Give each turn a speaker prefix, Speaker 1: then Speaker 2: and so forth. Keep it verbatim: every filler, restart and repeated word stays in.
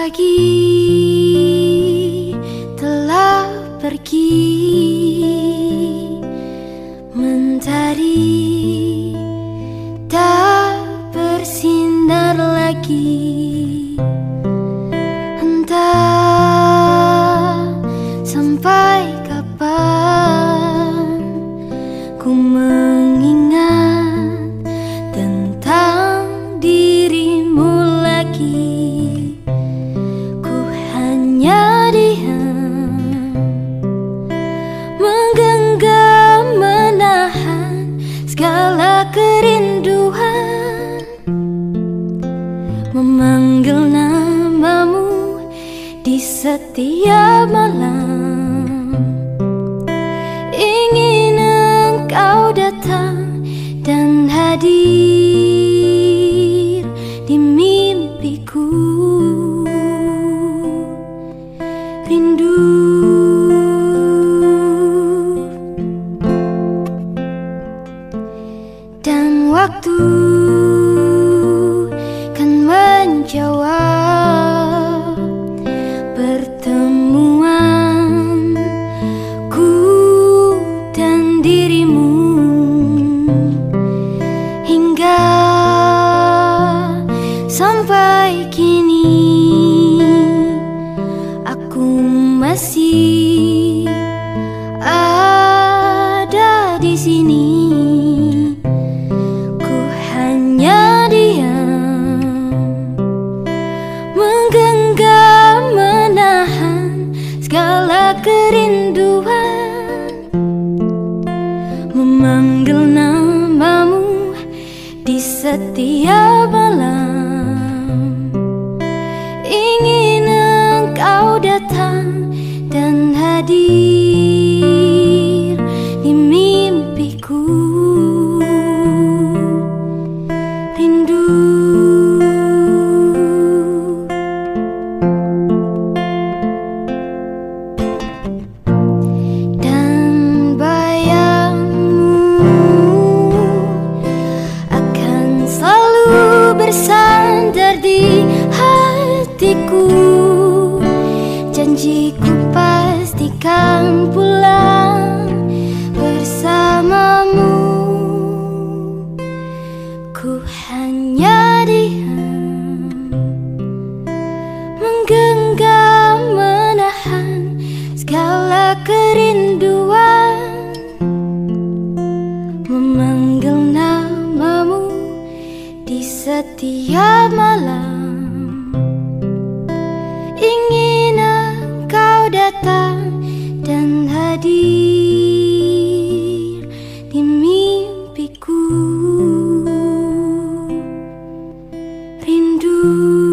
Speaker 1: Pagi telah pergi, mentari tak bersinar lagi. Entah sampai kapan ku mengingat tentang dirimu lagi. Hanya diam, menggenggam, menahan segala kerinduan, memanggil namamu di setiap malam. Ingin engkau datang dan hadir di mimpiku. Rindu dan waktu kan menjawab pertemuan ku dan dirimu. Hingga sampai kini masih ada di sini. Ku hanya diam, menggenggam, menahan segala kerinduan, memanggil namamu di setiap malam. Ingin engkau datang dan hadir di mimpiku. Rindu dan bayangmu akan selalu bersandar di hatiku. Janjiku pastikan pulang bersamamu. Ku hanya diam, menggenggam, menahan segala kerinduan, memanggil namamu di setiap malam. Ingin engkau datang dan hadir di mimpiku. Rindu